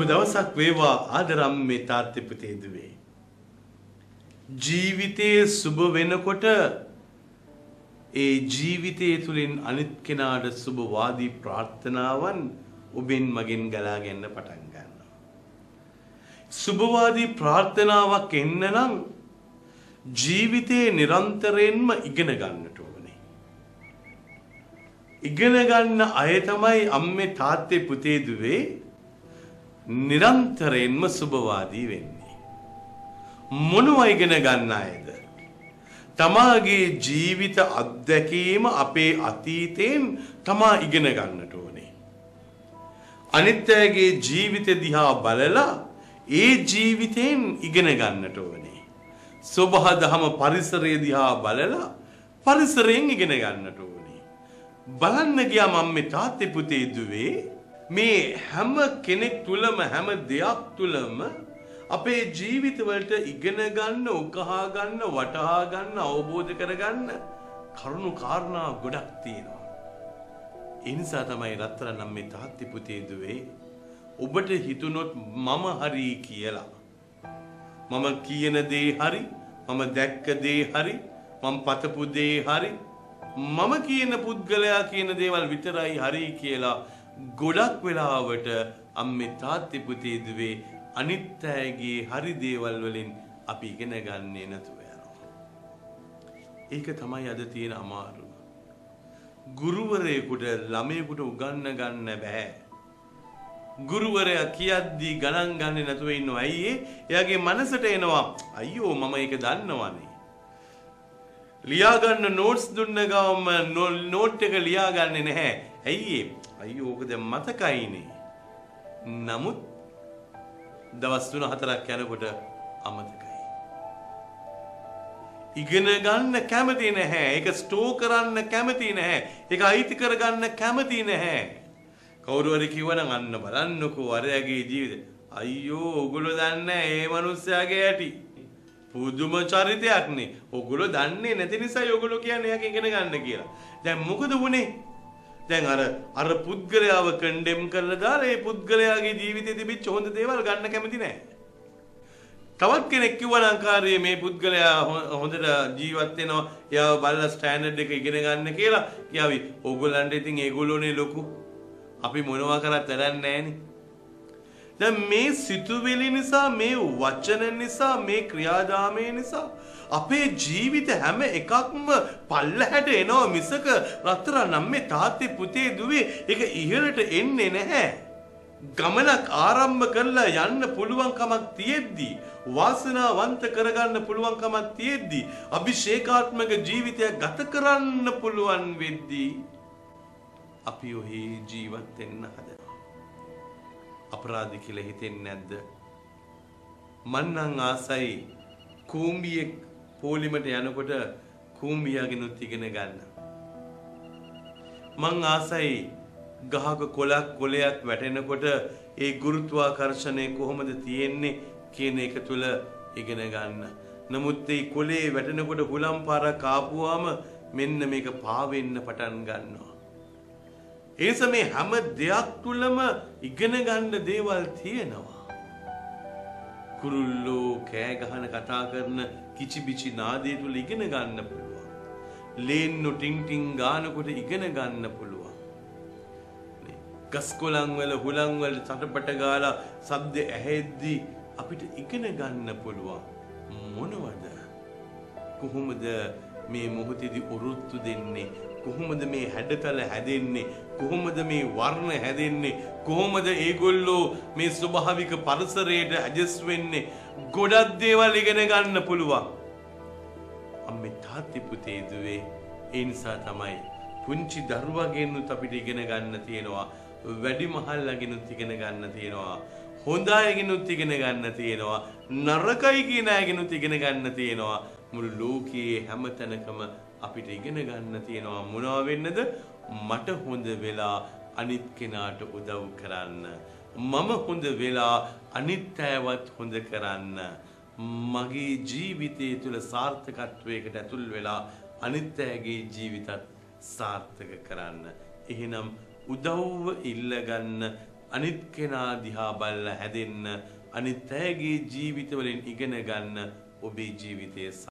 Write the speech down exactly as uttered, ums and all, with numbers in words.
සුබ දවසක් වේවා ආදරම්මේ තාත්තේ පුතේ දුවේ. ජීවිතයේ සුබ වෙනකොට ඒ ජීවිතය තුළින් අනිත් කෙනාට සුබවාදී ප්‍රාර්ථනාවන් ඔබෙන් මගෙන් ගලාගෙන පටන් ගන්නවා. සුබවාදී ප්‍රාර්ථනාවක් එන්න නම් ජීවිතේ නිරන්තරයෙන්ම ඉගෙන ගන්නට ඕනේ. ඉගෙන ගන්න අය තමයි අම්මේ තාත්තේ පුතේ දුවේ නිරන්තරයෙන්ම සුබවාදී වෙන්නේ. මොනවා ඉගෙන ගන්න අයද? තමාගේ ජීවිත අත්දැකීම අපේ අතීතයෙන් තමා ඉගෙන ගන්නට ඕනේ. අනිත් අයගේ ජීවිත දිහා බලලා ඒ ජීවිතයෙන් ඉගෙන ගන්නට ඕනේ. සබහා දහම පරිසරය දිහා බලලා පරිසරයෙන් ඉගෙන ගන්නට ඕනේ. බලන්න ගියාම අම්මේ තාත්තේ පුතේ දුවේ මේ හැම කෙනෙක් තුලම හැම දෙයක් තුලම අපේ ජීවිතවලට ඉගෙන ගන්න, උකහා ගන්න, වටහා ගන්න, අවබෝධ කරගන්න කරුණු කාරණා ගොඩක් තියෙනවා. ඒ නිසා තමයි රත්තරන් අම්මේ තාත්තේ පුතේ දුවේ ඔබට හිතුනොත් මම හරි කියලා. මම කියන දේ හරි, මම දැක්ක දේ හරි, මම පතපු දේ හරි, මම කියන පුද්ගලයා කියන දේවල් විතරයි හරි කියලා ගොඩක් වෙලාවට අම්මේ තාත්තේ පුතේ දුවේ අනිත් අයගේ හරි දේවල් වලින් අපි ඉගෙන ගන්නේ නැතුව යනවා. ඒක තමයි අද තියෙන අමාරුව. ගුරුවරයෙකුට ළමයෙකුට උගන්ව ගන්න බෑ. ගුරුවරයා කියද්දී ගණන් ගන්නේ නැතුව ඉන්නවා. ඇයි ඒ? එයාගේ මනසට එනවා අයියෝ මම ඒක දන්නවනේ. ලියා ගන්න නෝට්ස් දුන්න ගාම නෝට් එක ලියා ගන්නේ නැහැ. ඇයි ඒ? අයියෝ ඕක දැන් මතකයිනේ. නමුත් දවස් තුන හතරක් යනකොට අමතකයි. ඉගෙන ගන්න කැමති නැහැ. ඒක ස්ටෝ කරන්න කැමති නැහැ. ඒක අයිති කරගන්න කැමති නැහැ. කවුරු හරි කිව්වනම් අන්න බලන්නකෝ අරයාගේ ජීවිතය. අයියෝ ඔගොල්ලෝ දන්නේ මේ මිනිස්සයාගේ ඇටි. පුදුම චරිතයක් නේ. ඔගොල්ලෝ දන්නේ නැති නිසා ඔගොල්ලෝ කියන්නේ එයාගේ ඉගෙන ගන්න කියලා. දැන් මොකද වුනේ? දැන් අර අර පුද්ගලයාව කන්ඩෙම් කරලා දාලා ඒ පුද්ගලයාගේ ජීවිතේ තිබිච්ච හොඳ දේවල් ගන්න කැමති නැහැ. තවත් කෙනෙක් කිව්වා නම් කාර්යයේ මේ පුද්ගලයා හොඳට ජීවත් වෙනවා, එයාව බලලා ස්ටෑන්ඩඩ් එක ඉගෙන ගන්න කියලා කියාවි. ඕගොල්ලන්ට ඉතින් ඒගොල්ලෝනේ ලොකු. අපි මොනවා කරත් වැඩක් නැහැනේ. දැන් මේ සිතුවිලි නිසා, මේ වචන නිසා, මේ ක්‍රියාදාමය නිසා අපේ ජීවිත හැම එකක්ම පල්ලහැට එනවා මිසක රත්තරන් අම්මේ තාත්තේ පුතේ දුවේ ඒක ඉහළට එන්නේ නැහැ. ගමනක් ආරම්භ කරලා යන්න පුළුවන් කමක් තියෙද්දි, වාසනාවන්ත කරගන්න පුළුවන් කමක් තියෙද්දි, අභිෂේකාත්මක ජීවිතයක් ගත කරන්න පුළුවන් වෙද්දී අපි ඔහි ජීවත් වෙන්න හදනවා. අපරාධ කියලා හිතෙන්නේ නැද්ද? මං නම් ආසයි කූඹියෙක් පොලිමට යනකොට කූඹියාගෙනුත් ඉගෙන ගන්න. මං ආසයි ගහක කොලක් කොලයක් වැටෙනකොට ඒ ගුරුත්වාකර්ෂණය කොහොමද තියෙන්නේ කියන එක තුල ඉගෙන ගන්න. නමුත් මේ කොලේ වැටෙනකොට හුලම් පාරක් ආපුවාම මෙන්න මේක පාවෙන්න පටන් ගන්නවා. ඒ සමේ හැම දෙයක් තුලම ඉගෙන ගන්න දේවල් තියෙනවා. කුරුල්ලෝ කෑ ගහන කතා කරන කිචිබිචි නාදය තුල ඉගෙන ගන්න පුළුවන්. ලේන්නු ටින් ටින් ගානකොට ඉගෙන ගන්න පුළුවන්. නේ ගස් කොළන් වල හුලං වල තටපට ගාලා ශබ්ද ඇහෙද්දි අපිට ඉගෙන ගන්න පුළුවන්. මොනවද? කොහොමද මේ මොහොතේදී උරුත්තු දෙන්නේ? කොහොමද මේ හැඩතල හැදෙන්නේ? කොහොමද මේ වර්ණ හැදෙන්නේ? කොහොමද ඒගොල්ලෝ මේ ස්වභාවික පරිසරයට ඇඩ්ජස්ට් වෙන්නේ? ගොඩක් දේවල් ඉගෙන ගන්න පුළුවන්. අම්මේ තාත්තේ පුතේ දුවේ ඒ නිසා තමයි පුංචි දරුවගෙනුත් අපිට ඉගෙන ගන්න තියෙනවා. වැඩිමහල්ලාගෙනුත් ඉගෙන ගන්න තියෙනවා. හොඳ අයගෙනුත් ඉගෙන ගන්න තියෙනවා. නරකයි කියන අයගෙනුත් ඉගෙන ගන්න තියෙනවා. මුළු ලෝකයේ හැම තැනකම අපිට ඉගෙන ගන්න තියෙනවා. මොනවා වෙන්නද? මට හොඳ වෙලා අනිත් කෙනාට උදව් කරන්න. මම හොඳ වෙලා අනිත් අයවත් හොඳ කරන්න. මගේ ජීවිතය තුළ සාර්ථකත්වයකට ඇතුල් වෙලා අනිත් අයගේ ජීවිතත් සාර්ථක කරන්න. එහෙනම් උදව්ව ඉල්ලගන්න අනිත් කෙනා දිහා බලලා හැදෙන්න, අනිත් අයගේ ජීවිතවලින් ඉගෙන ගන්න ඔබේ ජීවිතය